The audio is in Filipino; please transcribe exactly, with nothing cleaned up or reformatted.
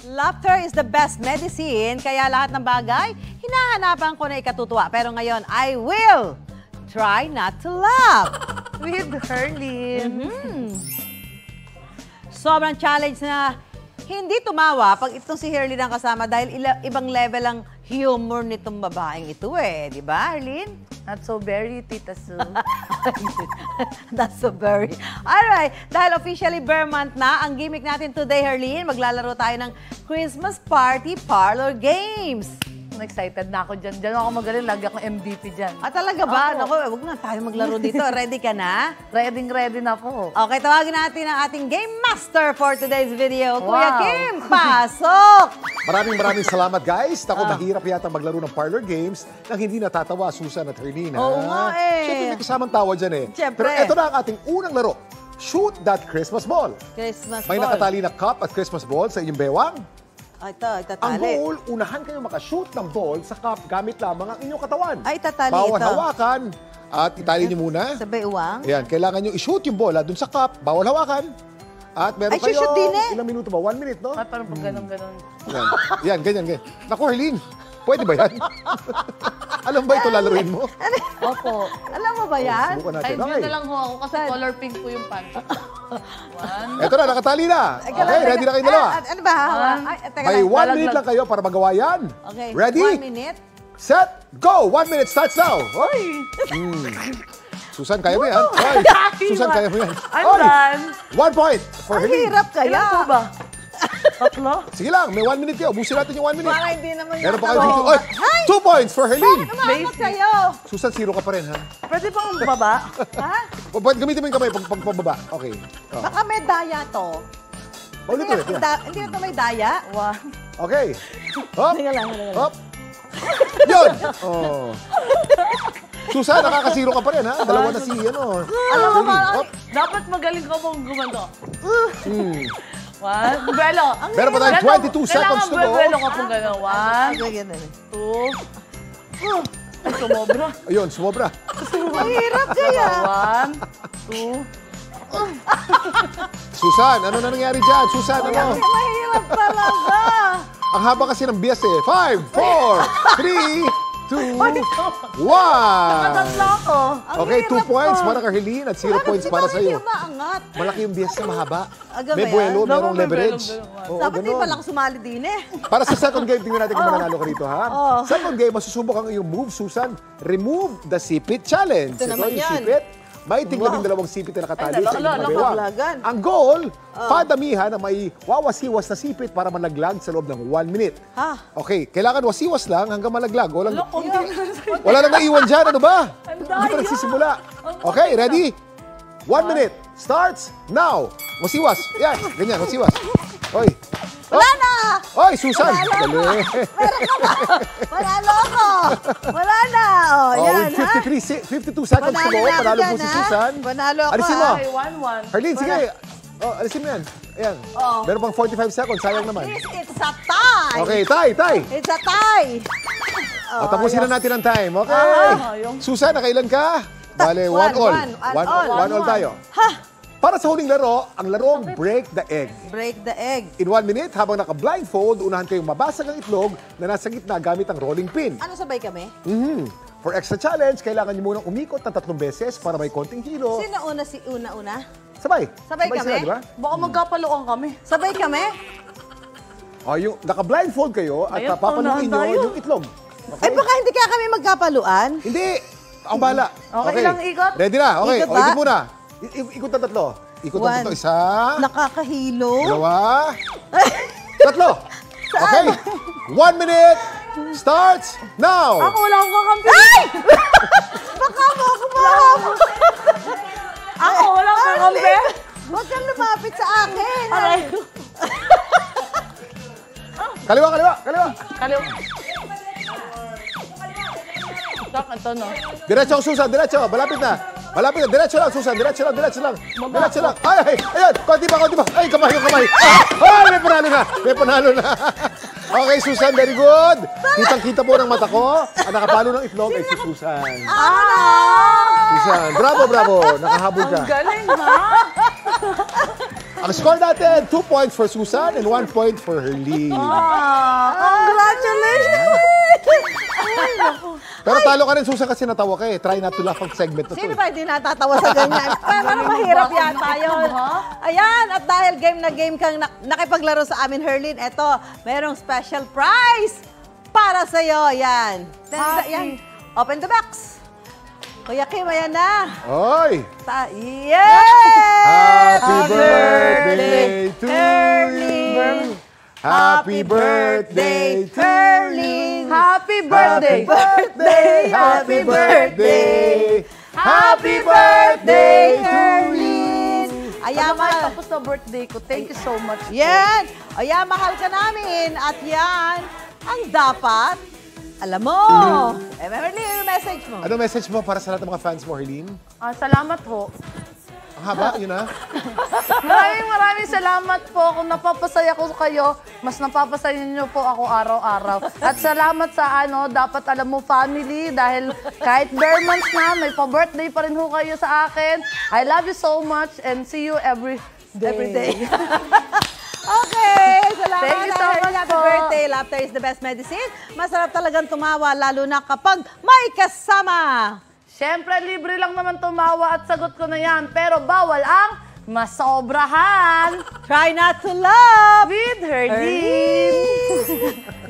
Laughter is the best medicine, kaya lahat ng bagay, hinahanapan ko na ikatutuwa. Pero ngayon, I will try not to laugh. With Herlin. Mm-hmm. Sobrang challenge na hindi tumawa pag itong si Herlin ang kasama dahil ila, ibang level ang humor nitong babaeng ito eh. Di ba, Herlin? Not so very, Tita Sue. That's so very. Alright, dahil officially Bear Month na, ang gimmick natin today, Herlin, maglalaro tayo ng Christmas Party Parlor Games. I'm excited na ako dyan. Dyan ako magaling. Lagi akong M V P dyan. Ah, talaga ba? Ako. Naku, wag na tayo maglaro dito. Ready ka na? Ready, ready na po. Okay, tawagin natin ang ating Game Master for today's video. Wow. Kuya Kim, pasok! Maraming maraming salamat, guys. Ako, Ah. mahirap yata maglaro ng parlor games nang hindi natatawa Susan at Herlin. Oo nga eh. Siyempre, may kasamang tawa dyan eh. Siyempre. Pero ito na ang ating unang laro. Shoot that Christmas ball. Christmas May ball. nakatali na cup at Christmas ball sa inyong bewang. Ay, ito, Ang itatali. goal, unahan kayo makashoot ng ball sa cup gamit lamang ang inyong katawan. Ay, itatali Bawal ito. hawakan. At itali niyo muna. Sabay uwang. Ayan, kailangan nyo i-shoot yung bola dun sa cup. Bawal hawakan. At meron Ay, kayo, shoot din eh. ilang minuto ba? One minute, no? Ay, parang pag ganun-ganun. Yan, yan, ganyan, ganyan. Naku, Herlin, pwede ba yan? Alam ba ito lalaruin mo? Opo. Alam mo ba yan? Subukan Ay, natin. view Okay. na lang ho ako kasi color pink po yung pants. One. Ito na, nakatali na. Okay, ready na kayo dalawa. Eh, ano ba? One. Ay, teka May lang. one Lalaglag. minute lang kayo para magawa yan. Okay, Ready? one minute. Set, go! One minute starts now. Oy. Hmm. Susan, kaya mo yan? Oy. Susan, kaya mo yan? I'm Oy. done. One point for Ang Herlin. hirap kaya. Ilan po ba? Tatlo? Sige lang, may one minute kayo. Ubusin natin yung one minute. Para hindi naman Meron pa kayo nakatawa. dito. Oy, Ay! two points for Herlin. Umaangat kayo. Susan, zero ka pa rin, ha? Pwede pang baba? Ha? O, ba't gamitin mo yung kamay pag pag pababa? Okay. Oh. Baka may daya to. Ulit Hindi, ulit. yan. da- hindi na to may daya. One. Okay. Hop. Teka lang, teka lang. Hop. Yun. Oh. Susan, nakakasiro ka pa rin, ha? Dalawa na si, ano. Alam mo Herlin. ba, Hop. dapat magaling ka pong gumando. Hmm. One. Buwelo. Meron pa tayong twenty-two seconds to go. Kailangan buwelo ka pong gano'n. One, Okay, ganun. two. Ay, sumobra. Ayun, sumobra. Mahirap kaya. One, two. Susan, ano na nangyari dyan? Susan, ano? Mahirap talaga. Ang haba kasi ng bias eh. Five, four, three, two, one. Tatlo ako. Ang Okay, two hirap points ko. para kay Herlin at zero points para sa iyo. Hindi maangat. Malaki yung bias na mahaba. Aga May ba yan? buwelo, Dapat merong may leverage. buwelo, buwelo. Oo, Dapat di ganun. pa lang sumali din eh. Para sa second game, tingnan natin kung mananalo ka rito, ha? Oh. Second game, masusubok ang iyong move, Susan. Remove the sipit challenge. Ito naman yung yan. sipit. May tinglaming Wow. dalawang sipit na nakatali Ay, sa inyong lalo, mga lalo, bewang. laglagan. Ang goal, padamihan na may wawasiwas na sipit para malaglag sa loob ng one minute. Ha? Okay, kailangan wasiwas lang hanggang malaglag. Walang, Wala, konti na sa'yo. wala nang naiwan dyan, ano ba? Ang Hindi pa daya. nagsisimula. Okay, ready? One minute. Starts now. Wasiwas. Yan, ganyan, wasiwas. Oy. Wala na! Oy, Susan. Wala Dali. Panalo ako! Wala na! Oh, Oh, yan, with ha? fifty-three, se- fifty-two seconds to Panalo go. na ako Panalo po dyan, si ha? Susan. Panalo ako, Alisin mo. ha? Okay, one, one. Herlin, sige. Oh, alisin mo yan. Ayan. Oh. Meron pang forty-five seconds. Sayang naman. Yes, it's a tie! Okay, tay, tay. It's a tie! O, tapusin na natin ang time. Okay. Ah, yung- Susan, nakailan ka? Bale, One, one all. one, one One all. One all One, tayo. Ha? Para sa huling laro, ang larong Break the Egg. Break the egg. In one minute, habang naka-blindfold, unahan kayong mabasag ang itlog na nasa gitna gamit ang rolling pin. Ano sabay kami? Mhm. For extra challenge, kailangan niyo munang umikot ng tatlong beses para may konting hilo. Sino una si una-una? Sabay. Sabay kami? sila, di ba? Baka magkapaluan kami. Sabay kami? O, yung naka-blindfold kayo at Ayun, papaluin paunahan niyo tayo. yung itlog. Ay, baka hindi kaya kami magkapaluan? Hindi. Ako bahala. Okay, ilang ikot? Ready na? Okay. Ikot O, ba? ikot muna. I- i- ikot na tatlo. Ikot na One. tatlo. Isa. Nakakahilo? Dalawa. Tatlo. Okay. One minute. Starts now. Ako, wala akong kakampi. Ay! Baka mo ako mahabol. Ako, wala akong kakampi. Huwag kang lumapit sa akin. Aray. Kaliwa, kaliwa, kaliwa. Kaliw. Tak, ito no. Diretso ang Susan, diretso. Malapit na. Malapit na. Diretso lang, Susan. Diretso lang, diretso lang. Diretso lang. Ay, ay, ayan. Konti pa, konti pa. Ay, kamay, yung kamay. Ay, may panalo na. May panalo na. Okay, Susan, very good. Kitang-kita po ng mata ko. Ang nakapalo ng itlog ay si Susan. Ah! Susan, bravo, bravo. Nakahabol ka. Ang galing, ha? Ang score natin, two points for Susan and one point for Herlene. Congratulations! Pero talo ka rin, Susan, kasi natawa ka eh. Try not to laugh ang segment na to. Sino eh. ba hindi natatawa sa ganyan? Pero mahirap yata yun. Ayan, at dahil game na game kang nak- nakipaglaro sa amin, Herlene, eto, merong special prize para sa'yo. Yan. Happy. Yan. Open the box. Kuya Kim, ayan na. Oy! Ta- Yay! Happy birthday to you! Happy birthday to Herlene! Happy birthday! birthday! Happy birthday! Happy birthday to you! Ayan, Alam mo, mahal. tapos na birthday ko. Thank you so much. po. Yan! Ayan, mahal ka namin. At yan, ang dapat, alam mo. Eh, Herlene, yung message mo. Ano message mo para sa lahat ng mga fans mo, Herlene? Ah, salamat po. Ang haba, yun na. Maraming maraming salamat po. Kung napapasaya ko kayo, mas napapasaya niyo po ako araw-araw. At salamat sa ano, dapat alam mo family, dahil kahit bare months na, may pa-birthday pa rin ho kayo sa akin. I love you so much and see you every day. Every day. Okay, salamat. Thank you so Herlene. much Happy po. birthday. Laughter is the best medicine. Masarap talagang tumawa, lalo na kapag may kasama. Siyempre, libre lang naman tumawa at sagot ko na yan. Pero bawal ang masobrahan Try not to love. with Herlene.